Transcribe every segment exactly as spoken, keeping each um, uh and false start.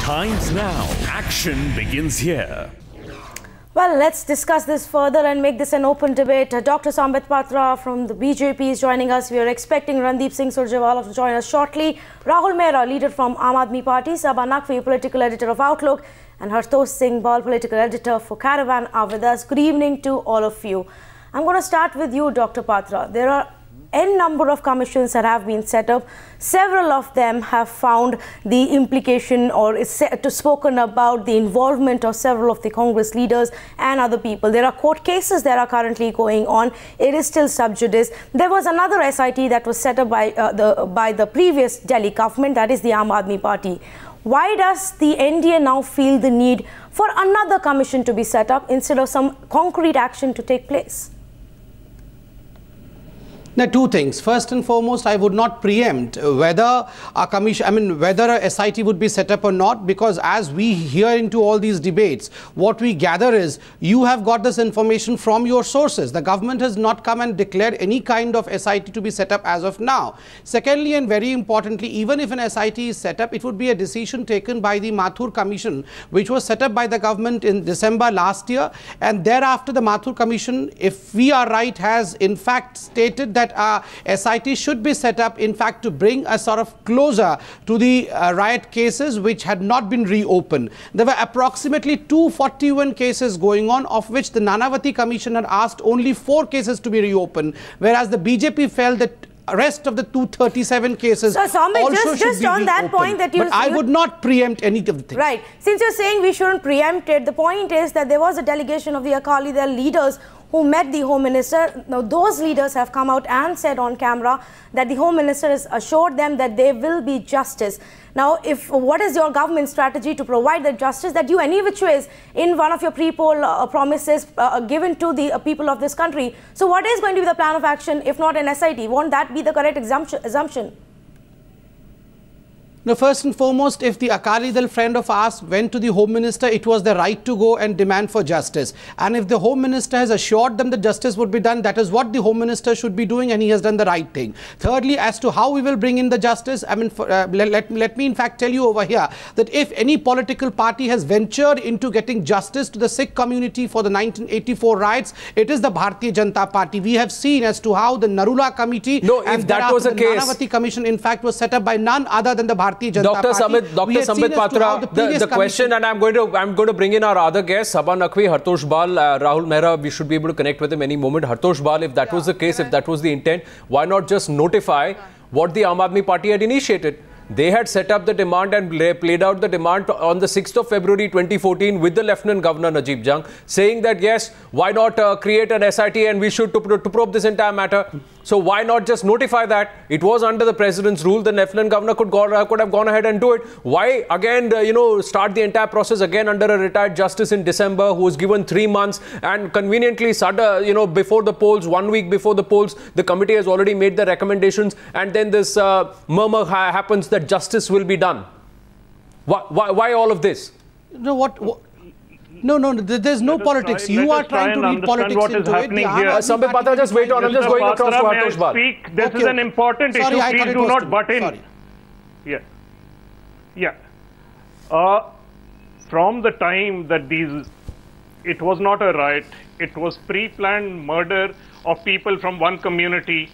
Times Now. Action begins here. Well, let's discuss this further and make this an open debate. Uh, Doctor Sambit Patra from the B J P is joining us. We are expecting Randeep Singh Surjewala to join us shortly. Rahul Mehra, leader from Aam Aadmi Party, Sabha Naqvi, political editor of Outlook, and Hartosh Singh Bal, political editor for Caravan, are with us. Good evening to all of you. I'm going to start with you, Doctor Patra. There are N number of commissions that have been set up. Several of them have found the implication or is set to spoken about the involvement of several of the Congress leaders and other people. There are court cases that are currently going on. It is still sub judice. There was another S I T that was set up by uh, the by the previous Delhi government, that is the Aam Aadmi Party. Why does the N D A now feel the need for another commission to be set up instead of some concrete action to take place? Now, two things. First and foremost, I would not preempt whether a commission, I mean, whether a S I T would be set up or not, because as we hear into all these debates, what we gather is you have got this information from your sources. The government has not come and declared any kind of S I T to be set up as of now. Secondly, and very importantly, even if an S I T is set up, it would be a decision taken by the Mathur Commission, which was set up by the government in December last year. And thereafter, the Mathur Commission, if we are right, has in fact stated that Uh, S I T should be set up, in fact, to bring a sort of closure to the uh, riot cases which had not been reopened. There were approximately two hundred forty-one cases going on, of which the Nanavati Commission had asked only four cases to be reopened, whereas the B J P felt that rest of the two hundred thirty-seven cases so, Sambit, also just, should just be on reopened. that point that you, but I you, would not preempt any of the things. Right. Since you're saying we shouldn't preempt it, the point is that there was a delegation of the Akali Dal leaders who met the Home Minister. Now, those leaders have come out and said on camera that the Home Minister has assured them that there will be justice. Now, if what is your government strategy to provide that justice that you any which ways in one of your pre-poll uh, promises uh, given to the uh, people of this country? So what is going to be the plan of action if not an S I T? Won't that be the correct assumption? assumption? Now, first and foremost, if the Akali Dal friend of ours went to the Home Minister, it was the right to go and demand for justice. And if the Home Minister has assured them that justice would be done, that is what the Home Minister should be doing, and he has done the right thing. Thirdly, as to how we will bring in the justice, I mean, for, uh, let, let, let me in fact tell you over here that if any political party has ventured into getting justice to the Sikh community for the nineteen eighty-four riots, it is the Bharatiya Janata Party. We have seen as to how the Narula Committee no, and if that was the case, Nanavati Commission in fact was set up by none other than the Bharatiya Doctor Sambit, Doctor Sambit Patra, the, the, the question, and I'm going to I'm going to bring in our other guest, Sabha Naqvi, Hartosh Bal, uh, Rahul Mehra. We should be able to connect with him any moment. Hartosh Bal, if that yeah, was the case, if that was the intent, why not just notify what the Aam Aadmi Party had initiated? They had set up the demand and played out the demand on the sixth of February twenty fourteen with the Lieutenant Governor Najib Jung, saying that yes, why not uh, create an S I T and we should to, to probe this entire matter. So why not just notify that? It was under the President's rule. The Lieutenant Governor could, go, uh, could have gone ahead and do it. Why again, uh, you know, start the entire process again under a retired justice in December who was given three months and conveniently, uh, you know, before the polls, one week before the polls, the committee has already made the recommendations, and then this uh, murmur ha happens that justice will be done. Why, why, why all of this? No, what, what No, no, there's no politics. Try, you are trying to read politics what into is happening it. Here. Uh, Sambit Patra, just wait on. I'm just going across to Hartosh Bal. This okay. is an important Sorry, issue. Please do not butt in. Sorry. Yeah. Yeah. Uh, from the time that these, it was not a riot. It was pre-planned murder of people from one community,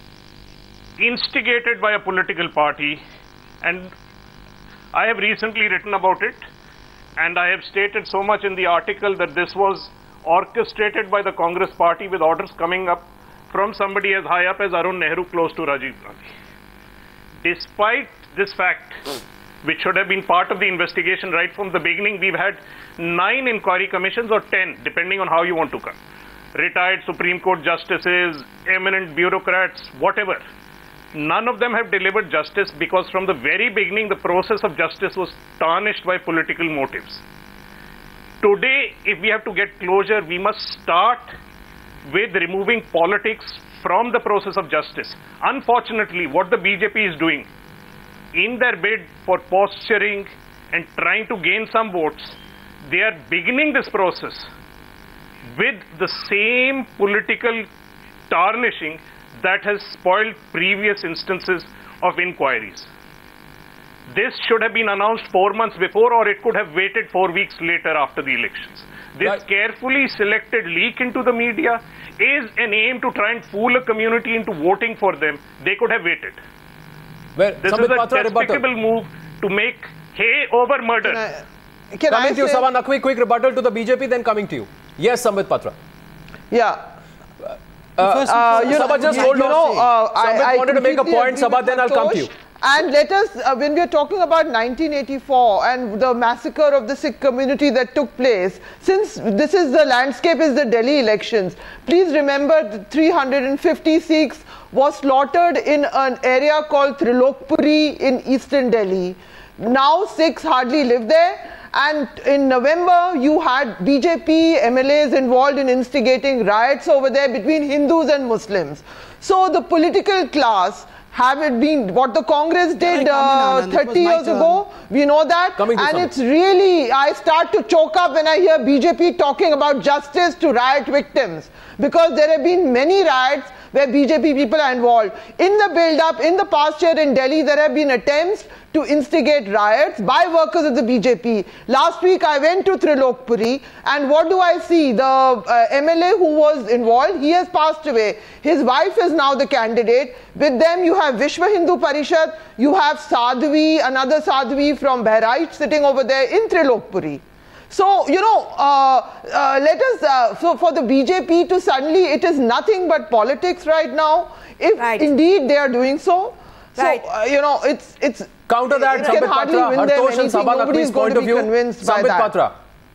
instigated by a political party, and I have recently written about it. And I have stated so much in the article that this was orchestrated by the Congress party with orders coming up from somebody as high up as Arun Nehru, close to Rajiv Gandhi. Despite this fact, which should have been part of the investigation right from the beginning, we've had nine inquiry commissions or ten, depending on how you want to come. Retired Supreme Court justices, eminent bureaucrats, whatever. None of them have delivered justice because from the very beginning the process of justice was tarnished by political motives. Today, if we have to get closure, we must start with removing politics from the process of justice. Unfortunately, what the B J P is doing in their bid for posturing and trying to gain some votes, they are beginning this process with the same political tarnishing that has spoiled previous instances of inquiries. this should have been announced four months before, or it could have waited four weeks later after the elections. This right. carefully selected leak into the media is an aim to try and fool a community into voting for them. They could have waited. Well, this is a despicable move to make hay over murder. Can I, can coming I to you, Sabah Naqvi, quick rebuttal to the B J P, then coming to you. Yes, Sambit Patra. Yeah. Uh, uh, you Sabah, just hold on. Know, uh, Sambit I, I wanted to make a point, Sabah, then I'll come to you. And let us, uh, when we are talking about nineteen eighty-four and the massacre of the Sikh community that took place, since this is the landscape is the Delhi elections, please remember the three hundred fifty Sikhs was slaughtered in an area called Trilokpuri in eastern Delhi. Now Sikhs hardly live there. And in November, you had B J P M L As involved in instigating riots over there between Hindus and Muslims. So the political class, have it been what the Congress did uh, thirty years ago, we know that. Coming and it's really, I start to choke up when I hear B J P talking about justice to riot victims. Because there have been many riots where B J P people are involved. In the build-up, in the past year in Delhi, there have been attempts to instigate riots by workers of the B J P. Last week, I went to Trilokpuri, and what do I see? The uh, M L A who was involved, he has passed away. His wife is now the candidate. With them, you have Vishwa Hindu Parishad, you have Sadhvi, another Sadhvi from Bahraich sitting over there in Trilokpuri. So, you know, uh, uh, let us, uh, so for the B J P to suddenly, it is nothing but politics right now, if right. indeed they are doing so. Right. So, uh, you know, it's, it's, counter that, Sambit Patra, Hartosh and Sabah Naqvi's point of view. Sambit Patra.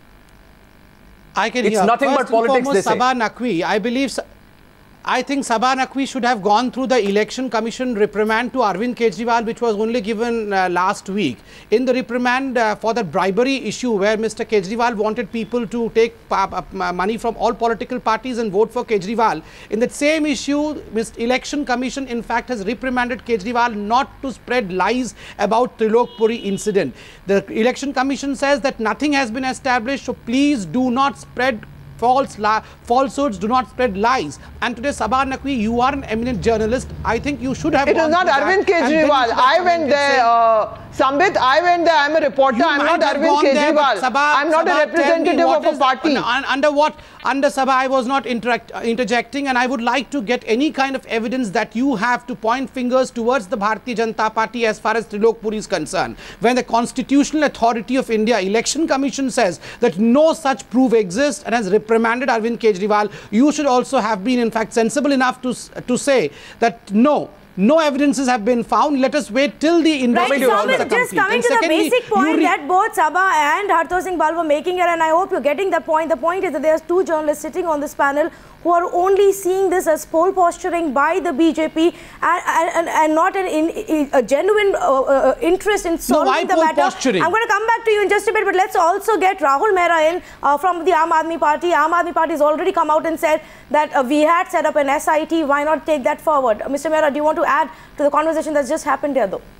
I can it's hear. nothing First but politics, foremost, they say. Sabah Naqvi, I believe, I think Sabah Naqvi should have gone through the Election Commission reprimand to Arvind Kejriwal, which was only given uh, last week. In the reprimand uh, for the bribery issue, where Mister Kejriwal wanted people to take uh, money from all political parties and vote for Kejriwal. In that same issue, Mister Election Commission, in fact, has reprimanded Kejriwal not to spread lies about Trilokpuri incident. The Election Commission says that nothing has been established, so please do not spread false falsehoods, do not spread lies. And today, Sabah Naqvi, you are an eminent journalist. I think you should have. It is not Arvind Kejriwal. I went there, uh, Sambit. I went there. I'm a reporter. I'm not Arvind Kejriwal. There, Sabah, I'm not Sabah, a representative of a party. Under, under what? Under Sabah, I was not interact, uh, interjecting, and I would like to get any kind of evidence that you have to point fingers towards the Bharatiya Janata Party as far as Trilokpuri is concerned. When the Constitutional Authority of India, Election Commission, says that no such proof exists and has reprimanded Arvind Kejriwal, you should also have been, in fact, sensible enough to, to say that no, no evidences have been found. Let us wait till the investigation right, is complete. Just coming and to secondly, the basic point that both Sabah and Hartosh Singh Bal were making here, and I hope you're getting the point. The point is that there's two journalists sitting on this panel who are only seeing this as poll posturing by the B J P and, and, and not an in, in, a genuine uh, uh, interest in solving no, the matter. Posturing? I'm going to come back to you in just a bit, but let's also get Rahul Mehra in uh, from the Aam Aadmi Party. Aam Aadmi Party has already come out and said that uh, we had set up an S I T. Why not take that forward? Uh, Mister Mehra, do you want to add to the conversation that's just happened here, though?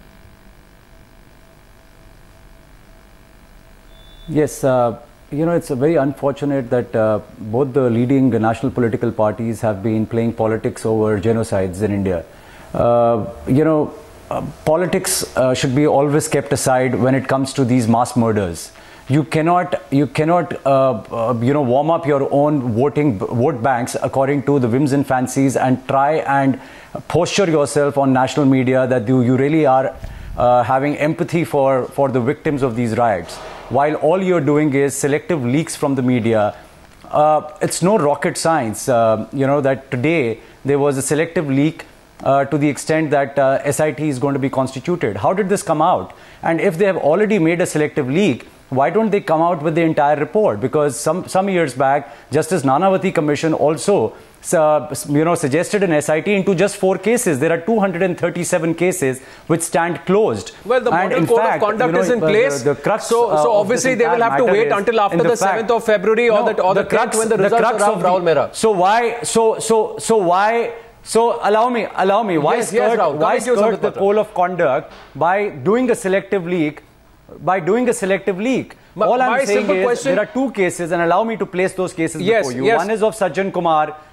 Yes. Uh, You know, it's very unfortunate that uh, both the leading national political parties have been playing politics over genocides in India. Uh, you know, uh, politics uh, should be always kept aside when it comes to these mass murders. You cannot, you cannot, uh, uh, you know, warm up your own voting vote banks according to the whims and fancies and try and posture yourself on national media that you, you really are uh, having empathy for, for the victims of these riots, while all you're doing is selective leaks from the media. Uh, it's no rocket science, uh, you know, that today there was a selective leak uh, to the extent that uh, S I T is going to be constituted. How did this come out? And if they have already made a selective leak, why don't they come out with the entire report? Because some, some years back, Justice Nanavati Commission also uh, you know, suggested an S I T into just four cases. There are two hundred thirty-seven cases which stand closed. Well, the and model code fact, of conduct you know, is in place. The, the crux, so, uh, so obviously they will have to wait until after the, the seventh of February or no, the, or the, the crux, when the results are out, Rahul Mehra. So why, so, so, so why, so allow me, allow me, why yes, skirt, yes, Rahul, why skirt the code of conduct by doing a selective leak, by doing a selective leak? My, All I'm my saying is question, there are two cases, and allow me to place those cases yes, before you. Yes. One is of Sajjan Kumar,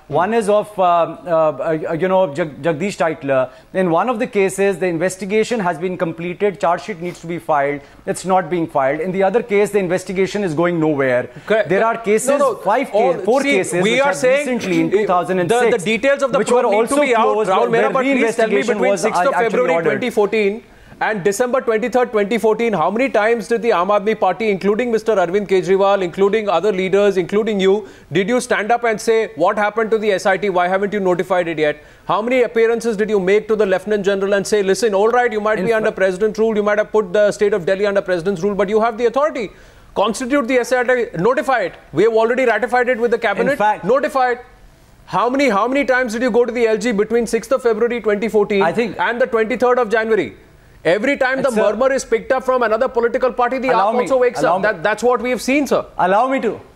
One is of, uh, uh, you know, Jag Jagdish Titler. In one of the cases, the investigation has been completed. Charge sheet needs to be filed. It's not being filed. In the other case, the investigation is going nowhere. Okay. There are cases, no, no, five, all, case, four see, cases, we which are saying recently in two thousand six, the, the details of the which were also to be closed. Rahul Mehra, but please tell me between sixth of February twenty fourteen and December twenty-third, twenty fourteen, how many times did the Aam Aadmi Party, including Mister Arvind Kejriwal, including other leaders, including you, did you stand up and say, what happened to the S I T? Why haven't you notified it yet? How many appearances did you make to the Lieutenant General and say, listen, all right, you might In be under President rule, you might have put the state of Delhi under President's rule, but you have the authority. Constitute the S I T, notify it. We have already ratified it with the cabinet. In fact, notify it. How many, how many times did you go to the L G between sixth of February twenty fourteen I think, and the twenty-third of January? Every time the murmur is picked up from another political party, the app also wakes up. That, that's what we have seen, sir. Allow me to.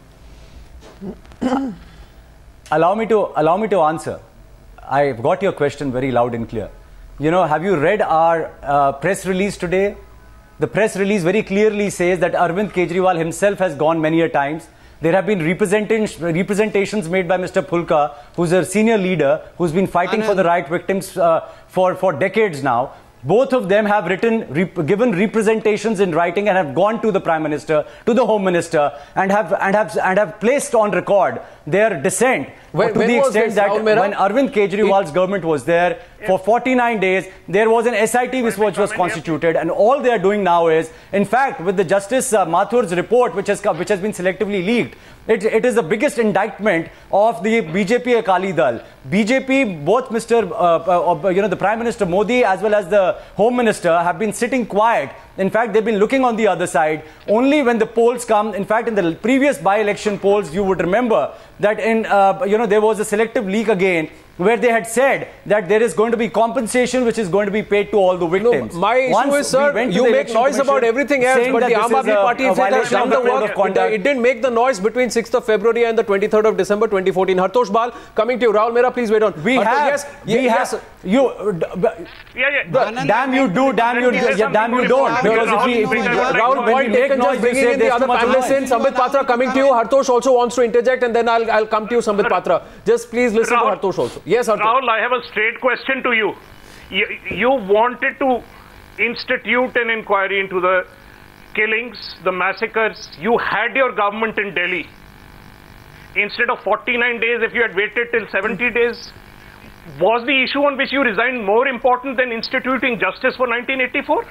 allow me to. Allow me to answer. I've got your question very loud and clear. You know, have you read our uh, press release today? The press release very clearly says that Arvind Kejriwal himself has gone many a times. There have been representations, representations made by Mister Phulka, who's a senior leader, who's been fighting Anand. for the right victims uh, for, for decades now. Both of them have written, rep given representations in writing and have gone to the Prime Minister, to the Home Minister, and have and have and have placed on record their dissent. When, to the extent that when Arvind Kejriwal's it, government was there for forty-nine days, there was an S I T which was, was constituted, and all they are doing now is, in fact, with the Justice uh, Mathur's report, which has come, which has been selectively leaked, it, it is the biggest indictment of the B J P Akali Dal. B J P, both Mister Uh, uh, you know, the Prime Minister Modi as well as the Home Minister have been sitting quiet. In fact, they've been looking on the other side. Only when the polls come, in fact, in the previous by-election polls, you would remember that in, uh, you know, there was a selective leak again, where they had said that there is going to be compensation which is going to be paid to all the victims. No, my issue Once is, sir, you make noise about everything else, but the Aam Aadmi Party, if it has done the work, it didn't make the noise between sixth of February and the twenty-third of December twenty fourteen. Hartosh Bal, coming to you. Rahul Mehra, please wait on. We Hartosh, have, yes, we yes, have, you, yeah, yeah. damn you do, damn you, yeah, damn you don't. Because if we, if we Rahul, point taken, just bringing in the other panelists in. Sambit Patra coming to you. Hartosh also wants to interject, and then I'll, I'll come to you, Sambit Patra. Just please listen Rahul, to Hartosh also. Yes, Hartosh. Rahul, I have a straight question to you. you. You wanted to institute an inquiry into the killings, the massacres. You had your government in Delhi. Instead of forty-nine days, if you had waited till seventy days, was the issue on which you resigned more important than instituting justice for nineteen eighty-four?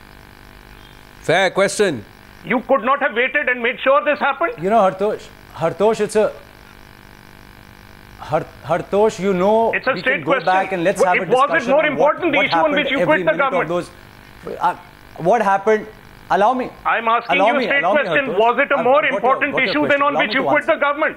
Fair question. You could not have waited and made sure this happened? You know, Hartosh, Hartosh, it's a... Hartosh, you know, it's a we straight can go question. back and let's have it, a discussion. Was it more important, what, the what issue on which you quit the government? Those, uh, what happened? Allow me. I'm asking allow you a me, straight question. Me, was it a I've, more I've important your, issue than on which you quit the government?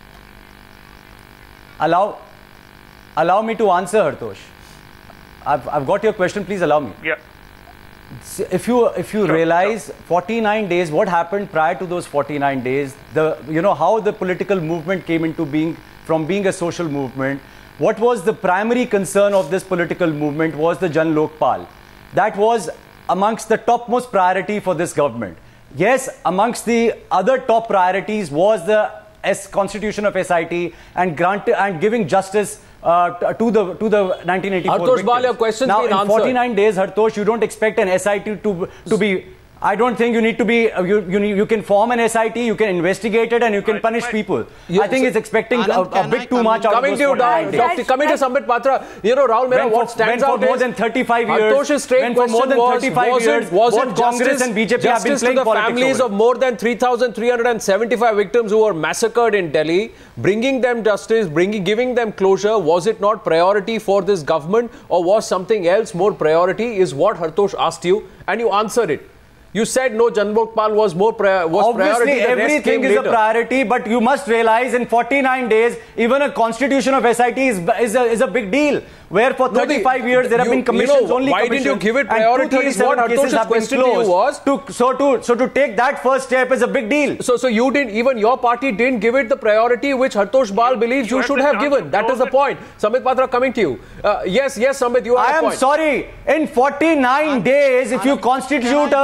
Allow, allow me to answer, Hartosh. I've, I've got your question. Please allow me. Yeah. If you if you sure, realize sure. forty-nine days, what happened prior to those forty-nine days? The you know how the political movement came into being from being a social movement. What was the primary concern of this political movement was the Jan Lokpal. That was amongst the topmost priority for this government. Yes, amongst the other top priorities was the S constitution of S I T and grant and giving justice uh, to the to the nineteen eighty-four Hartosh Bal, your question's now been in answered. forty-nine days, Hartosh, you don't expect an S I T to to be. I don't think you need to be, uh, you, you you can form an S I T, you can investigate it and you can punish people. Yes, I think it's expecting Anand, a, a bit too much out coming of to you, Doctor Coming to Sambit Patra, you know, Rahul Mehra, what stands for out more is, than thirty-five years, Hartosh's straight for more than thirty-five was, years, was it, was both Congress and B J P have been playing to the politics families of more than three thousand three hundred seventy-five victims who were massacred in Delhi, bringing them justice, bringing, giving them closure, was it not priority for this government, or was something else more priority, is what Hartosh asked you, and you answered it. You said no, Jan Lokpal was more pri was Obviously, priority. everything is later. a priority, but you must realize in forty-nine days, even a constitution of S I T is, is, a, is a big deal. Where for thirty-five no, the, years there you, have been commissions, you know, only why commissions. Why didn't you give it priority is what Hartosh's question to you was. To, so, to, so to take that first step is a big deal. So, so you didn't, even your party didn't give it the priority which Hartosh Bal you, believes you, you should have given. That is the point. Sambit Patra coming to you. Uh, yes, yes, Sambit, you have I a point. I am sorry. In forty-nine days, if you constitute a S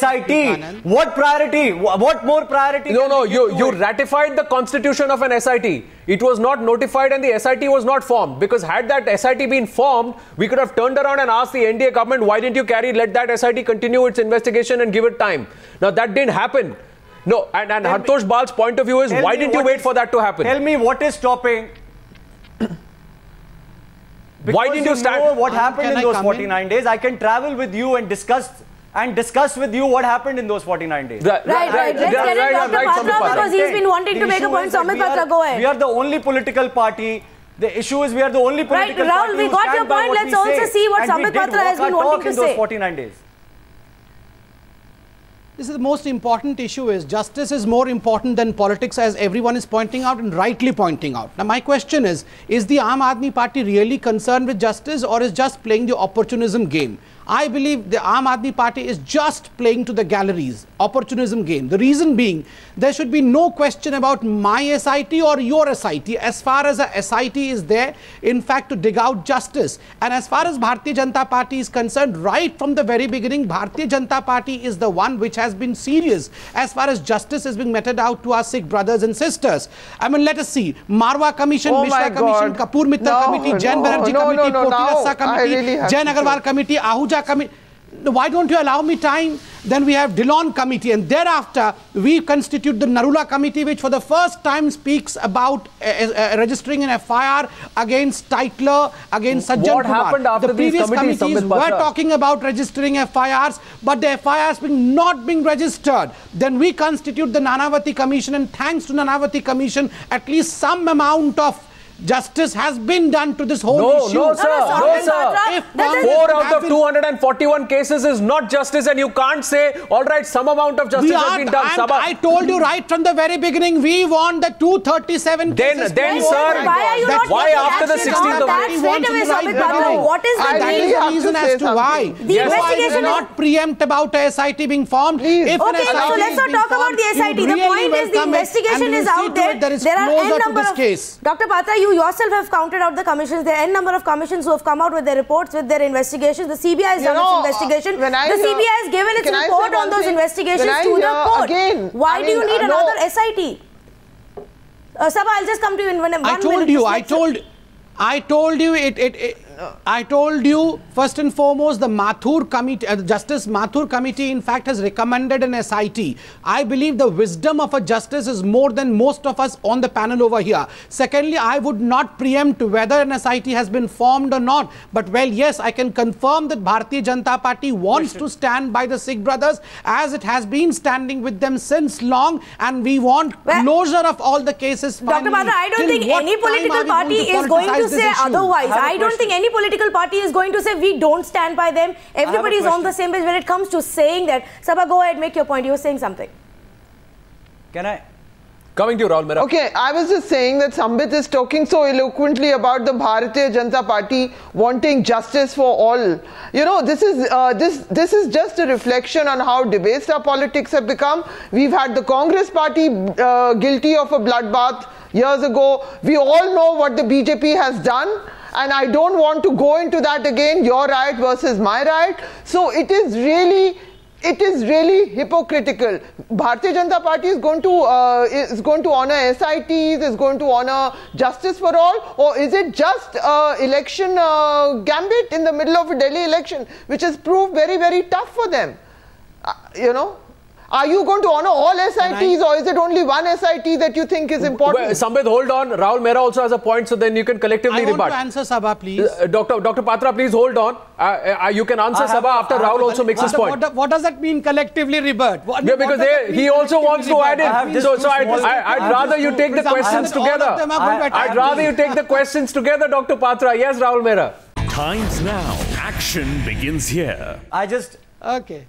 S I T. What priority? What more priority? No, no, you, you ratified the constitution of an S I T. It was not notified and the S I T was not formed. Because had that S I T been formed, we could have turned around and asked the N D A government, why didn't you carry, let that S I T continue its investigation and give it time. Now that didn't happen. No, and, and Hartosh Bal's point of view is, why didn't you wait for that to happen? Tell me what is stopping... Why didn't you stand? Know what happened Can in I those come forty-nine in? days? I can travel with you and discuss and discuss with you what happened in those forty-nine days. Right, right. right. Let's get in Doctor Patra because he's been wanting to make a point. Samit Patra, go ahead. We are the only political party. The issue is we are the only political right, party. Right, Rahul, we got your point. Let's also see what Samit Patra has been wanting to say. In those forty-nine days. This is the most important issue is justice is more important than politics, as everyone is pointing out and rightly pointing out. Now my question is, is the Aam Aadmi Party really concerned with justice or is just playing the opportunism game? I believe the Aam Aadmi Party is just playing to the galleries, opportunism game. The reason being, there should be no question about my S I T or your S I T. As far as a S I T is there, in fact, to dig out justice. And as far as Bharatiya Janata Party is concerned, right from the very beginning, Bharatiya Janata Party is the one which has been serious as far as justice is being meted out to our Sikh brothers and sisters. I mean, let us see. Marwa Commission, oh Mishra Commission, Kapoor Mittal no, Committee, Jain no, Banerjee no, Committee, no, no, Poti Rassa Committee, really Jain Agarwal Committee, Ahuja Committee. Why don't you allow me time? Then we have Dillon Committee, and thereafter we constitute the Narula Committee, which for the first time speaks about uh, uh, registering an F I R against Titler, against Sajjan What Kumar. happened after the previous these committees, committees Samit were Patra? talking about registering F I Rs, but the F I Rs being not being registered. Then we constitute the Nanavati Commission, and thanks to Nanavati Commission, at least some amount of justice has been done to this whole no, issue. No, sir. No, no, no sir. If Four out of two hundred forty-one cases is not justice, and you can't say, all right, some amount of justice has been done. I told you right from the very beginning, we want the two thirty-seven then, cases. Then, oh sir, why are you not why after the sixteenth of May? Straight away, Samit Patra, what is the reason, reason as to why? The yes. investigation is not preempt about a S I T being formed. Please. If okay, so let's not talk about the S I T. The point is the investigation is out there. There are n number of case. Doctor Patra, you yourself have counted out the commissions. There are n number of commissions who have come out with their reports, with their investigations. The C B I has you done know, its investigation. Uh, the hear, C B I has given its report on those thing? investigations to the court. Again, Why I do mean, you need uh, another no. S I T? Uh, Sabha, I'll just come to you in one, one I told minute. you, I told, I told you it, it, it I told you, first and foremost, the Mathur committee, uh, Justice Mathur committee, in fact, has recommended an S I T. I believe the wisdom of a justice is more than most of us on the panel over here. Secondly, I would not preempt whether an S I T has been formed or not. But, well, yes, I can confirm that Bharatiya Janata Party wants to stand by the Sikh brothers, as it has been standing with them since long, and we want well, closure of all the cases. Doctor Patra, I don't think any political party is going to say otherwise. I don't think any political party is going to say we don't stand by them. Everybody is on the same page when it comes to saying that. Sabha, go ahead, make your point. You were saying something. Can I? Coming to you, Rahul Mehra. Okay, I was just saying that Sambit is talking so eloquently about the Bharatiya Janata Party wanting justice for all. You know, this is uh, this this is just a reflection on how debased our politics have become. We've had the Congress Party uh, guilty of a bloodbath years ago. We all know what the B J P has done. And I don't want to go into that again, your right versus my right. So it is really, it is really hypocritical. Bharatiya Janata Party is going to uh, is going to honor S I Ts, is going to honor justice for all, or is it just uh, election uh, gambit in the middle of a Delhi election, which has proved very, very tough for them? Uh, you know. Are you going to honor all S I Ts, or is it only one S I T that you think is important? Well, Sambit, hold on. Rahul Mehra also has a point, so then you can collectively I want rebut. to answer Sabha, please. Uh, Doctor Doctor Patra, please hold on. Uh, uh, you can answer have, Sabha after Rahul also makes his point. What, what does that mean, collectively rebut? What, yeah, because they, he also wants to add in. So, so I'd, I, I'd rather you take the questions together. I'd rather you take the questions together, Doctor Patra. Yes, Rahul Mehra. Times now. Action begins here. I just... Okay.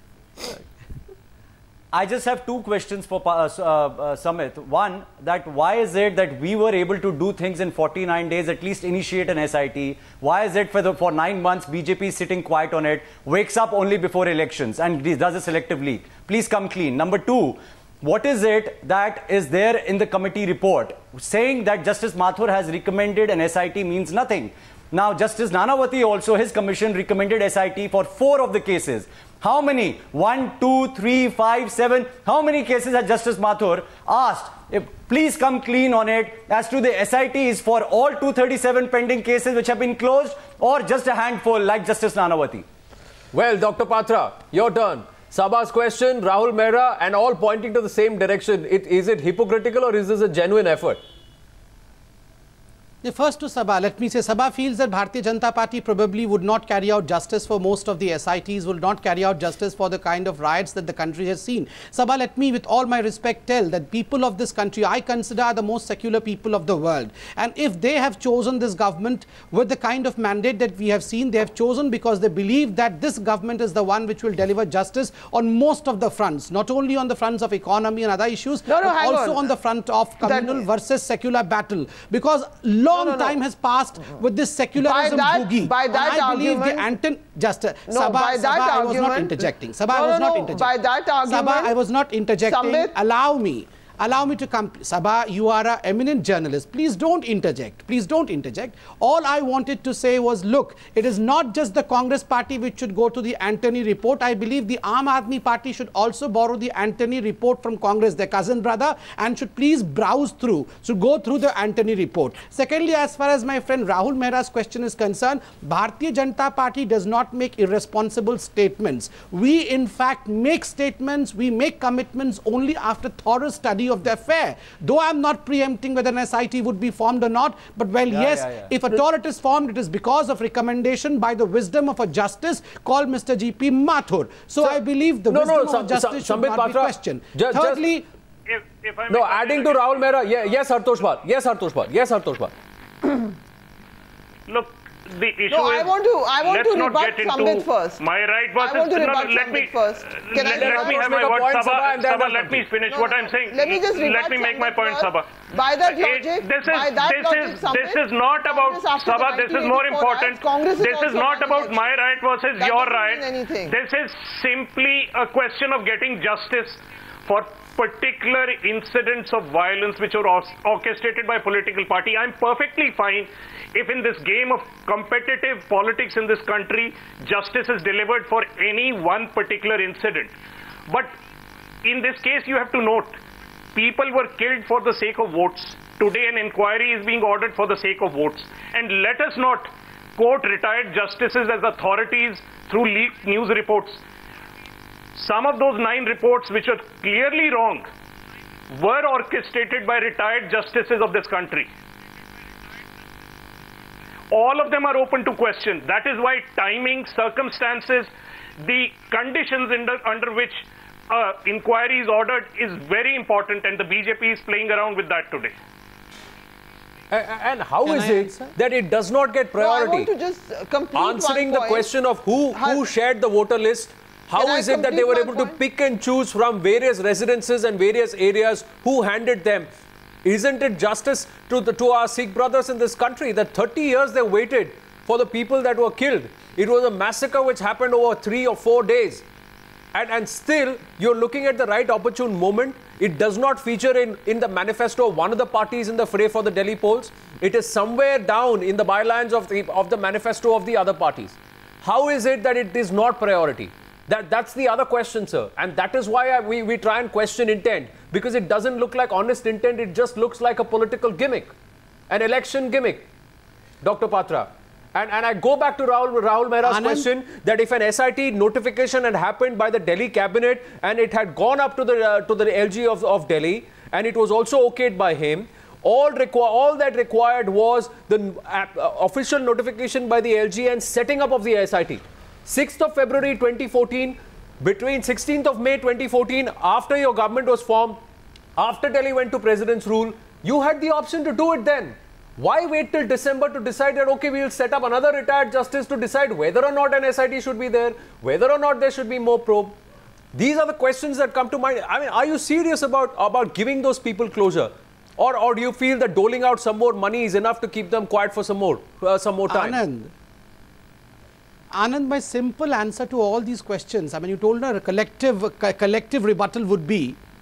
I just have two questions for uh, uh, Samit. One, that why is it that we were able to do things in forty-nine days, at least initiate an S I T? Why is it for, the, for nine months B J P is sitting quiet on it, wakes up only before elections and does a selective leak? Please come clean. Number two, what is it that is there in the committee report saying that Justice Mathur has recommended an S I T means nothing? Now, Justice Nanavati also, his commission recommended S I T for four of the cases. How many? One, two, three, five, seven. How many cases has Justice Mathur asked? If, please come clean on it as to the S I Ts for all two hundred thirty-seven pending cases which have been closed, or just a handful like Justice Nanavati? Well, Doctor Patra, your turn. Sabha's question, Rahul Mehra, and all pointing to the same direction. It, is it hypocritical or is this a genuine effort? The first to Sabha, let me say Sabha feels that Bharatiya Janata Party probably would not carry out justice for most of the S I Ts, will not carry out justice for the kind of riots that the country has seen. Sabha, let me with all my respect tell that people of this country I consider are the most secular people of the world. And if they have chosen this government with the kind of mandate that we have seen, they have chosen because they believe that this government is the one which will deliver justice on most of the fronts, not only on the fronts of economy and other issues, no, no, but also on. on the front of communal that versus secular battle. Because long Long no, no, time no. has passed with this secularism by that, boogie. By that and I argument, believe the Anton just uh, no, Sabha, by that Sabha, argument, I was not interjecting. Sabha, no, I was no, not no, interjecting. By that argument, Sabha, I was not interjecting. Sambit, Allow me. Allow me to come. Sabha, you are an eminent journalist. Please don't interject. Please don't interject. All I wanted to say was, look, it is not just the Congress party which should go to the Antony report. I believe the Aam Aadmi party should also borrow the Antony report from Congress, their cousin brother, and should please browse through, should go through the Antony report. Secondly, as far as my friend Rahul Mehra's question is concerned, Bharatiya Janata Party does not make irresponsible statements. We, in fact, make statements, we make commitments only after thorough study of the affair. Though I am not preempting whether an S I T would be formed or not, but well, yeah, yes, yeah, yeah. if at all it is formed, it is because of recommendation by the wisdom of a justice called Mister G P Mathur. So, so I believe the no, wisdom no, of a justice should not Patra, be questioned. Just, Thirdly, if, if I no, adding to Rahul Mehra, yeah, yes, Hartosh Bal, yes, Hartosh Bal, yes, Hartosh Bal. Look, the issue no, is, I want to, I want to rebut Sambit first. My right versus, I want to rebut no, let Sambit me, first. Can let, I let me have my word, Sabha, Sabha, let me finish no, what I'm saying. Let me just Let me make my point, Sabha. By that logic, it, this is, by that this logic, is, Sambit, this is not about, Sabha, this is more important. Riots, this is not about my right versus that your right. Anything. This is simply a question of getting justice for particular incidents of violence which are orchestrated by political party. I'm perfectly fine if in this game of competitive politics in this country, justice is delivered for any one particular incident. But in this case, you have to note, people were killed for the sake of votes. Today, an inquiry is being ordered for the sake of votes. And let us not quote retired justices as authorities through leaked news reports. Some of those nine reports which are clearly wrong were orchestrated by retired justices of this country. All of them are open to question. That is why timing, circumstances, the conditions under, under which uh, inquiry is ordered is very important, and the B J P is playing around with that today. And how Can is I it answer? that it does not get priority? No, I want to just complete Answering one the question of who, who shared the voter list, how Can is it that they were able point? to pick and choose from various residences and various areas who handed them? Isn't it justice to, the, to our Sikh brothers in this country that thirty years they waited for the people that were killed? It was a massacre which happened over three or four days. And, and still, you're looking at the right opportune moment. It does not feature in, in the manifesto of one of the parties in the fray for the Delhi polls. It is somewhere down in the bylines of the, of the manifesto of the other parties. How is it that it is not priority? That, that's the other question, sir. And that is why I, we, we try and question intent. Because it doesn't look like honest intent. It just looks like a political gimmick. An election gimmick. Doctor Patra. And, and I go back to Rahul, Rahul Mehra's Anand? question that if an S I T notification had happened by the Delhi cabinet and it had gone up to the, uh, to the L G of, of Delhi and it was also okayed by him, all, requ all that required was the uh, official notification by the L G and setting up of the S I T. sixth of February twenty fourteen, between sixteenth of May twenty fourteen, after your government was formed, after Delhi went to President's rule, you had the option to do it then. Why wait till December to decide that, okay, we will set up another retired justice to decide whether or not an S I T should be there, whether or not there should be more probe? These are the questions that come to mind. I mean, are you serious about, about giving those people closure? Or, or do you feel that doling out some more money is enough to keep them quiet for some more, uh, some more time? Anand. Anand, my simple answer to all these questions, I mean, you told her a collective, a collective rebuttal would be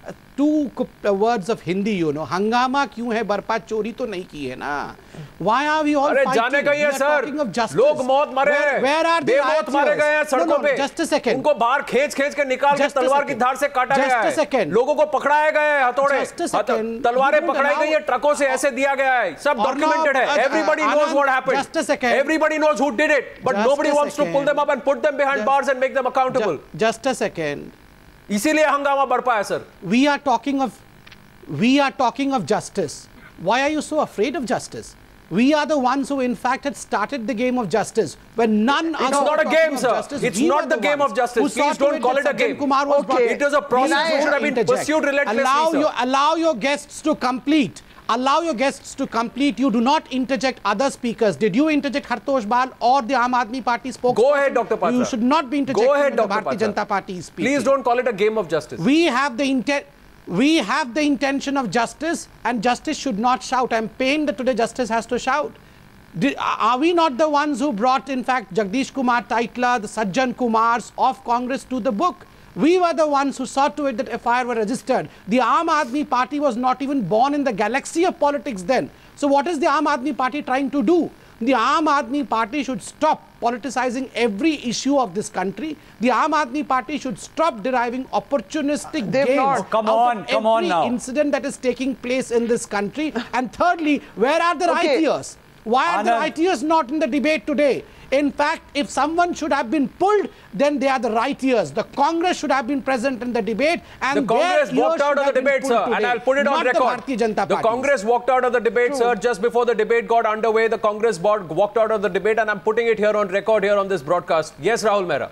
two words of Hindi, you know. Hangama kyun hai, barpa chori to nahi ki hai na. Why are we all Arre, fighting? We are talking of justice. Log maut mare where, where are the maut mare gaye hain sadkon no, no, pe. Just a second. Unko bahar khech khech ke nikal ke talwar ki dhar se kaata gaya hai. Just a second. Logon ko pakड़ाए गए हैं हथौड़े. Just a second. तलवारें पकड़ाई गई हैं, ट्रकों से ऐसे दिया गया है. सब documented है. Everybody knows what happened. Just a second. Everybody knows who did it. But nobody wants to pull them up and put them behind bars and make them accountable. Just a second. इसीलिए हंगामा बढ़ पाया sir. We are talking of we are talking of justice. Why are you so afraid of justice? We are the ones who in fact had started the game of justice when none It's not a game, sir. Justice. It's not the, the game of justice. Please don't call it a game. Kumar was okay. It is a process which should have been pursued relentlessly, allow sir. Your, allow your guests to complete. Allow your guests to complete. You do not interject other speakers. Did you interject Hartosh Bal or the Aam Aadmi Party spokesperson? Go ahead, Doctor Patra. You should not be interjecting Go ahead, the Doctor Bharatiya Janata Party speaking. Please don't call it a game of justice. We have the intent. We have the intention of justice, and justice should not shout. I'm pained that today justice has to shout. Did, are we not the ones who brought, in fact, Jagdish Kumar Taitla, the Sajjan Kumars of Congress to the book? We were the ones who saw to it that F I R were registered. The Aam Aadmi Party was not even born in the galaxy of politics then. So what is the Aam Aadmi Party trying to do? The Aam Aadmi Party should stop politicizing every issue of this country. The Aam Aadmi Party should stop deriving opportunistic They've gains not. out Come on, of come on every now. incident that is taking place in this country. And thirdly, where are the Okay. righteous? Why are Anand. the righteous not in the debate today? In fact, if someone should have been pulled, then they are the righteous. The Congress should have been present in the debate. And the Congress their walked ears out should of the have been debate, pulled sir. today, And I'll put it on not record. The, Bharatiya Janata the parties. Congress walked out of the debate, True. sir. Just before the debate got underway, the Congress board walked out of the debate. And I'm putting it here on record, here on this broadcast. Yes, Rahul Mehra.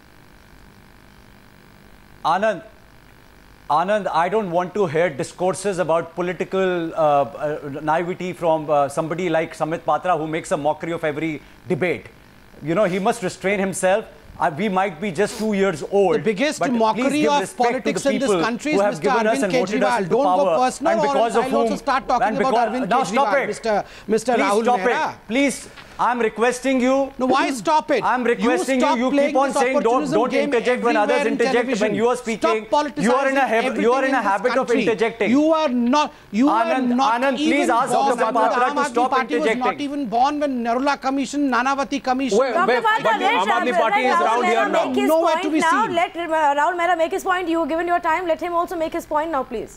Anand, Anand, I don't want to hear discourses about political uh, uh, naivety from uh, somebody like Samit Patra who makes a mockery of every debate. You know, he must restrain himself. Uh, we might be just two years old. The biggest but mockery of respect politics to the in this people country who is have Mister given us Arvind and voted us Kejriwal. into Don't power, go personal, and or because else of I'll also whom- start talking and about because- Arvind now stop Kejriwal, it. Mister Mister Please Rahul stop Mehra. it. Please, I'm requesting you. No, why stop it? I'm requesting you. stop You, playing keep on this saying don't opportunism don't game interject when others everywhere in interject. television. When you are speaking, Stop politicizing you are in a habit. You are in everything a this habit of country. interjecting. You are not. You Anand, are not Anand, even please ask born. Doctor Patra The to Aam Aadmi stop Party was not interjecting. even born when Narula Commission, Nanavati Commission. Wait, Doctor wait, Patra, but the let Aam Aadmi Party is Rahul around here Mehra now. make his Nowhere point to be now. seen. Let uh, Rahul Mehra make his point. You given your time. Let him also make his point now, please.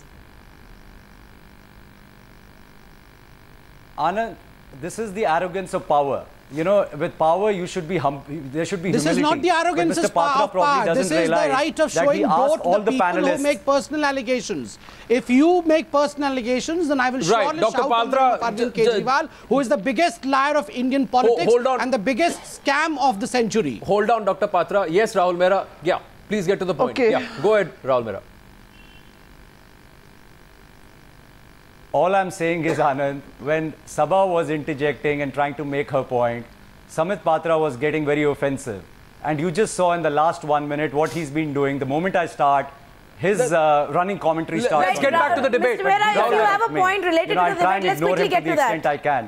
Anand, this is the arrogance of power. You know, with power, you should be hum there should be This humility. is not the arrogance But Mister of power. Patra probably doesn't This is the realize right of that he showing asked both all the people panelists. who make personal allegations. If you make personal allegations, then I will Right, surely Doctor shout on Patra, Arvind j- j- Kejriwal, who is the biggest liar of Indian politics hold on. and the biggest scam of the century. Hold on, Doctor Patra. Yes, Rahul Mehra. Yeah, please get to the point. Okay. Yeah, go ahead, Rahul Mehra. All I'm saying is, Anand, when Sabha was interjecting and trying to make her point, Samit Patra was getting very offensive. And you just saw in the last one minute what he's been doing. The moment I start, his uh, running commentary Let's starts. Let's get back to the debate. Mister Mehra, Don't if you laugh have at a me. point related You know, to I'll the try debate, and let's ignore quickly him get to the to that. extent I can.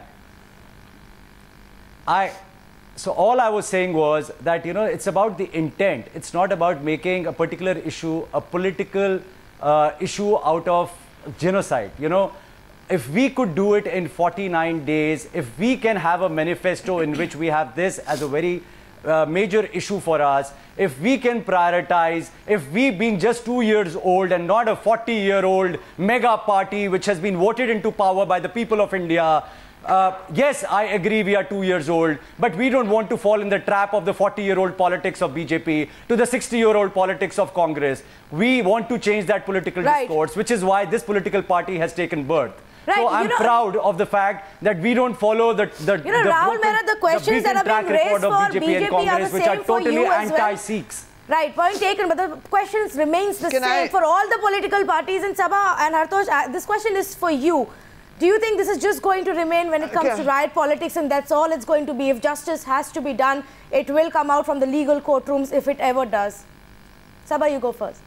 I, so all I was saying was that, you know, it's about the intent. It's not about making a particular issue a political uh, issue out of genocide. You know, if we could do it in forty-nine days, if we can have a manifesto in which we have this as a very uh, major issue for us, if we can prioritize, if we being just two years old and not a forty year old mega party which has been voted into power by the people of India, Uh, yes, I agree we are two years old, but we don't want to fall in the trap of the forty year old politics of B J P to the sixty year old politics of Congress. We want to change that political Right. discourse, which is why this political party has taken birth. Right, So you I'm know- proud of the fact that we don't follow the the You know, the Rahul broken- Mehra, the questions beaten that are being track record raised of for B J P B J and P are the Congress, which are same for totally you as well. anti-Sikhs. Right, point taken, but the questions remains the Can same I- for all the political parties in Sabha. And Hartosh, uh, this question is for you. Do you think this is just going to remain when it comes Okay. to riot politics and that's all it's going to be? If justice has to be done, it will come out from the legal courtrooms if it ever does. Sabha, you go first.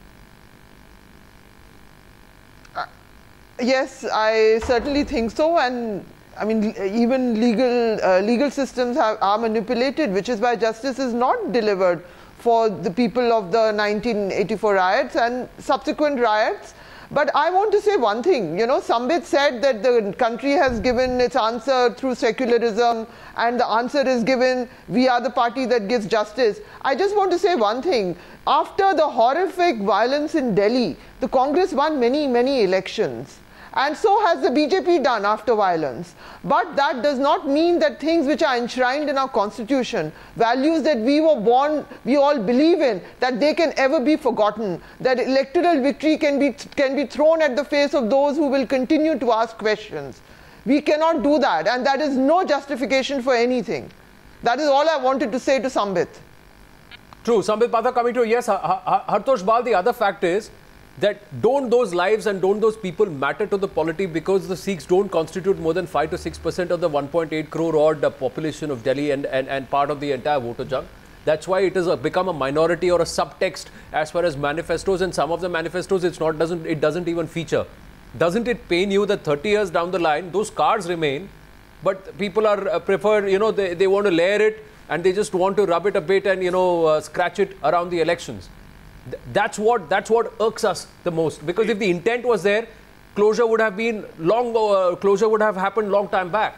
Yes, I certainly think so, and I mean even legal uh, legal systems have, are manipulated, which is why justice is not delivered for the people of the nineteen eighty-four riots and subsequent riots. But I want to say one thing. You know, Sambit said that the country has given its answer through secularism, and the answer is given, we are the party that gives justice. I just want to say one thing. After the horrific violence in Delhi, the Congress won many, many elections. And so has the B J P done after violence. But that does not mean that things which are enshrined in our constitution, values that we were born, we all believe in, that they can ever be forgotten. That electoral victory can be, can be thrown at the face of those who will continue to ask questions. We cannot do that, and that is no justification for anything. That is all I wanted to say to Sambit. True. Sambit Patra coming to, yes, Hartosh Bal, the other fact is, that don't those lives and don't those people matter to the polity, because the Sikhs don't constitute more than five to six percent of the one point eight crore odd population of Delhi and, and, and part of the entire voter jump. That's why it has a, become a minority or a subtext as far as manifestos, and some of the manifestos it's not doesn't it doesn't even feature. Doesn't it pain you that thirty years down the line those cards remain, but people are uh, prefer, you know, they, they want to layer it and they just want to rub it a bit and, you know, uh, scratch it around the elections. That's what that's what irks us the most, because if the intent was there, closure would have been long. Uh, closure would have happened long time back.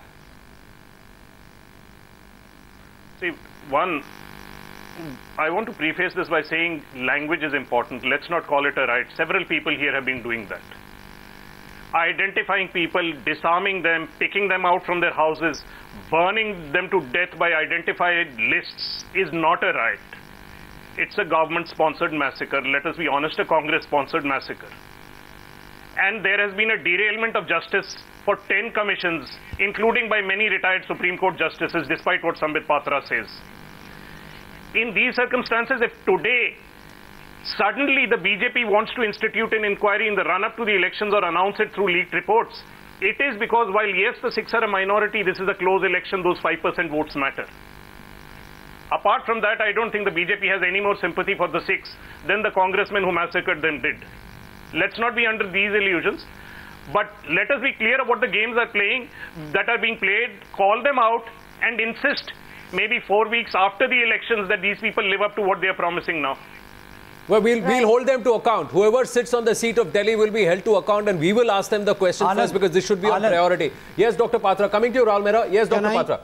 See, one, I want to preface this by saying language is important. Let's not call it a right. Several people here have been doing that. Identifying people, disarming them, picking them out from their houses, burning them to death by identified lists is not a right. It's a government-sponsored massacre. Let us be honest, a Congress-sponsored massacre. And there has been a derailment of justice for ten commissions, including by many retired Supreme Court justices, despite what Sambit Patra says. In these circumstances, if today, suddenly the B J P wants to institute an inquiry in the run-up to the elections or announce it through leaked reports, it is because while, yes, the Sikhs are a minority, this is a close election, those five percent votes matter. Apart from that, I don't think the B J P has any more sympathy for the Sikhs than the congressmen who massacred them did. Let's not be under these illusions. But let us be clear about the games are playing, that are being played, call them out and insist maybe four weeks after the elections that these people live up to what they are promising now. Well, we'll, right. we'll hold them to account. Whoever sits on the seat of Delhi will be held to account, and we will ask them the question Anand, first, because this should be Anand. a priority. Yes, Doctor Patra. Coming to you, Rahul Mehra. Yes, Doctor Patra.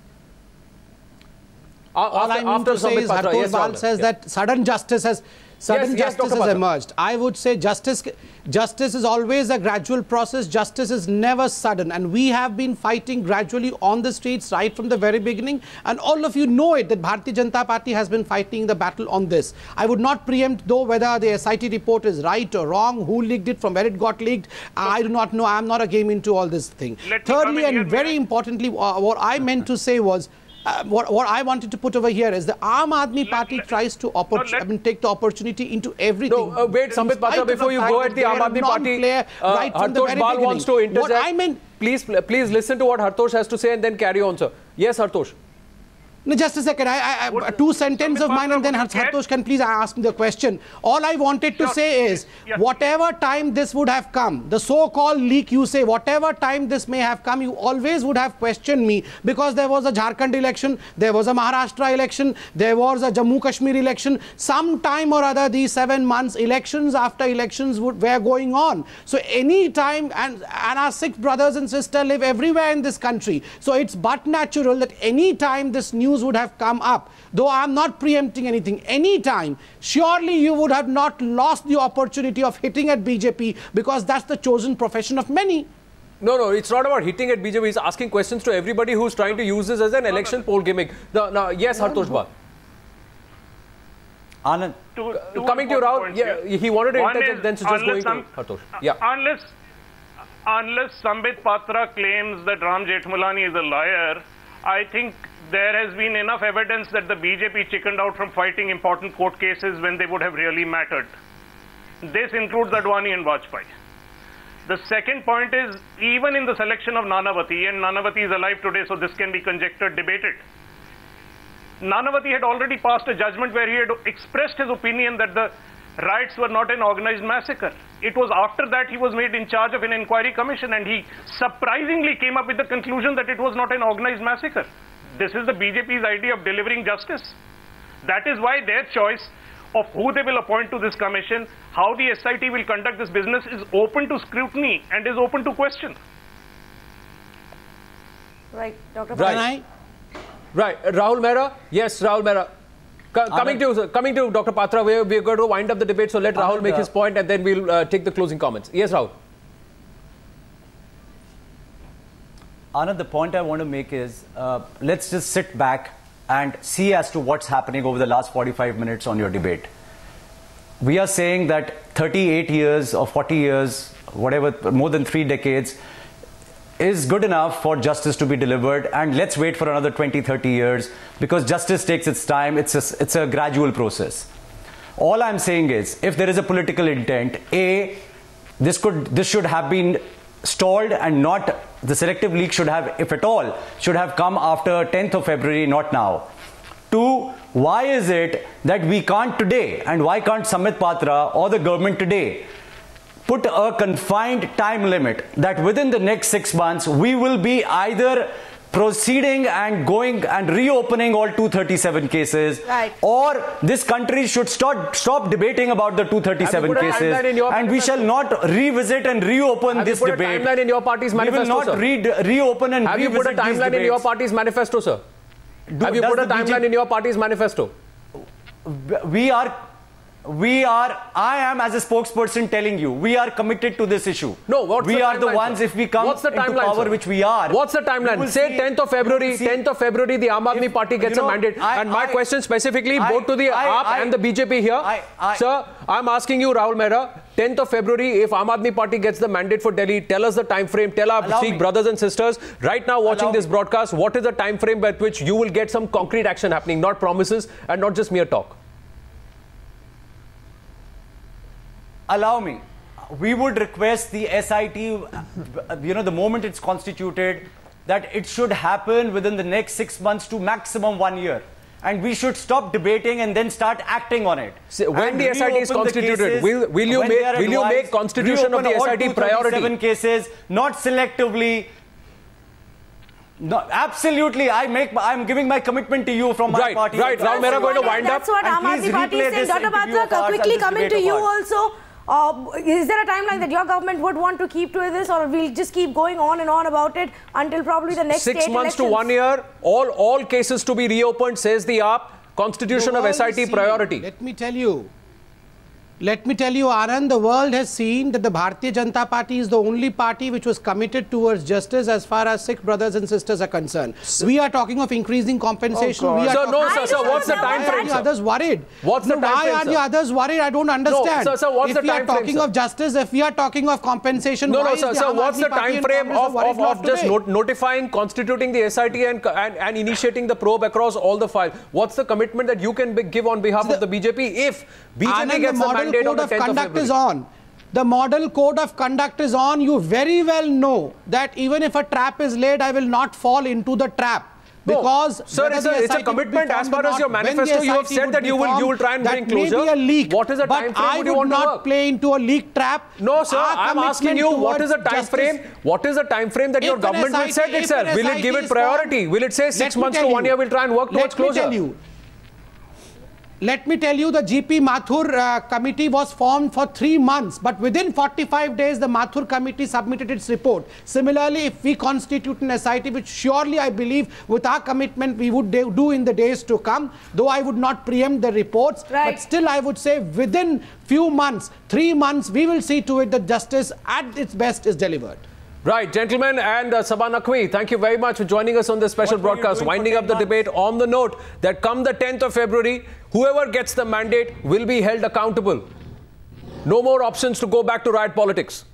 All after, I mean to say is Hartosh yes, Bal says yes. that sudden justice has sudden yes, justice yes, has emerged. I would say justice justice is always a gradual process. Justice is never sudden, and we have been fighting gradually on the streets right from the very beginning, and all of you know it that Bharatiya Janata Party has been fighting the battle on this. I would not preempt though whether the S I T report is right or wrong, who leaked it, from where it got leaked. I do not know. I am not a game into all this thing. Thirdly, and very importantly, uh, what I meant to say was, Uh, what, what I wanted to put over here is the Aam Aadmi let, Party let, tries to no, let, I mean, take the opportunity into everything. No, uh, wait, Sambit Patra, before you go at the Aam Aadmi Party, uh, right Hartosh Bal wants to interject. What I meant, please, please listen to what Hartosh has to say and then carry on, sir. Yes, Hartosh. No, just a second. I, I, I, two sentences of mine, and then Hartosh can please ask me the question. All I wanted to say is, whatever time this would have come, the so-called leak you say, whatever time this may have come, you always would have questioned me, because there was a Jharkhand election, there was a Maharashtra election, there was a Jammu Kashmir election. Some time or other, these seven months, elections after elections would, were going on. So any time, and, and our Sikh brothers and sisters live everywhere in this country. So it's but natural that any time this news would have come up, though I am not preempting anything, any time, surely you would have not lost the opportunity of hitting at B J P, because that's the chosen profession of many. No, no, it's not about hitting at B J P. He's asking questions to everybody who's trying to use this as an election poll gimmick. No, no, yes, Hartosh Bal. Anand. Two, two Coming to you, Rahul, yeah, he wanted to interject, then so just going to Hartosh. Yeah. Unless, unless Sambit Patra claims that Ram Jethmalani is a liar, I think there has been enough evidence that the B J P chickened out from fighting important court cases when they would have really mattered. This includes Advani and Vajpayee. The second point is, even in the selection of Nanavati, and Nanavati is alive today, so this can be conjectured, debated. Nanavati had already passed a judgment where he had expressed his opinion that the riots were not an organized massacre. It was after that he was made in charge of an inquiry commission, and he surprisingly came up with the conclusion that it was not an organized massacre. This is the B J P's idea of delivering justice. That is why their choice of who they will appoint to this commission, how the S I T will conduct this business is open to scrutiny and is open to question. Right, Doctor Right. Right, Rahul Mehra. Yes, Rahul Mehra. Co coming to coming to Doctor Patra, we're, we're going to wind up the debate. So let Rahul Anand, make his point, and then we'll uh, take the closing comments. Yes, Rahul. Anand, the point I want to make is, uh, let's just sit back and see as to what's happening over the last forty-five minutes on your debate. We are saying that thirty-eight years or forty years, whatever, more than three decades, is good enough for justice to be delivered, and let's wait for another twenty, thirty years, because justice takes its time. It's a, it's a gradual process. All I'm saying is, if there is a political intent, A, this could this should have been stalled, and not the selective leak should have, if at all, should have come after tenth of February, not now. Two, why is it that we can't today, and why can't Sambit Patra or the government today put a confined time limit that within the next six months we will be either proceeding and going and reopening all two thirty-seven cases, right, or this country should stop stop debating about the two thirty-seven cases, and we shall not revisit and reopen have this you put debate. A timeline in your party's manifesto, we will not sir? Re reopen and have revisit you put a timeline in your party's manifesto, sir? Do, have you put a timeline in your party's manifesto? We are. We are, I am as a spokesperson telling you, we are committed to this issue. No, what's we the are timeline, the ones, sir? if we come what's the into timeline, power, sir? which we are. What's the timeline? Say see, tenth of February, tenth of February, the Aam Aadmi Party gets you know, a mandate. I, and my I, question specifically, I, both to the I, A A P I, and the B J P here. I, I, sir, I'm asking you, Rahul Mehra, tenth of February, if Aam Aadmi Party gets the mandate for Delhi, tell us the time frame, tell our Sikh brothers and sisters, right now watching Allow this me. broadcast, what is the time frame by which you will get some concrete action happening, not promises and not just mere talk? Allow me. We would request the S I T, you know, the moment it's constituted, that it should happen within the next six months to maximum one year. And we should stop debating and then start acting on it. So when and the S I T is constituted, cases, will, will you make will you advised, make constitution of the S I T priority? Cases, not selectively. No, absolutely. I make. I'm giving my commitment to you from my right, party. Right, right. Rahul Mehra going to wind that's up. What Aam Aadmi Party is saying. Doctor Patra, quickly coming to you also. Uh, is there a timeline that your government would want to keep to this, or we'll just keep going on and on about it until probably the next six state months elections? to one year, all all cases to be reopened, says the A A P. Constitution of S I T priority. Let me tell you. Let me tell you, Anand, the world has seen that the Bharatiya Janata Party is the only party which was committed towards justice as far as Sikh brothers and sisters are concerned. So, we are talking of increasing compensation. Oh we are sir, no, sir, sir, what's the time frame, Why are the others worried? What's the no, time why frame, are sir? the others worried? I don't understand. No, sir, sir, what's if the we time are talking frame, of justice, if we are talking of compensation, no, why no, sir, is sir, the what's the time frame of, of, of just not, notifying, constituting the S I T and, and, and initiating the probe across all the files? What's the commitment that you can be, give on behalf the, of the B J P if B J P Anand, gets the, the mandate on the tenth of February? Is on. The model code of conduct is on. You very well know that even if a trap is laid, I will not fall into the trap. Because no, sir, it's a, it's a commitment as far as your manifesto. You have said that you will you will try and bring closure. May be a leak, what is the time frame I would you want not to work? Play into a leak trap. No, sir. I'm asking you, what is the time frame? What is the time frame that your government will set itself? Will it give it priority? Will it say six months to one year? We'll try and work towards closure. Let me tell you. Let me tell you, the G P Mathur uh, committee was formed for three months, but within forty-five days, the Mathur committee submitted its report. Similarly, if we constitute an S I T, which surely I believe with our commitment we would do in the days to come, though I would not preempt the reports, right, but still I would say within few months, three months, we will see to it that justice at its best is delivered. Right, gentlemen, and uh, Sabah Naqvi, thank you very much for joining us on this special what broadcast, winding up the months? debate on the note that come the tenth of February, whoever gets the mandate will be held accountable. No more options to go back to riot politics.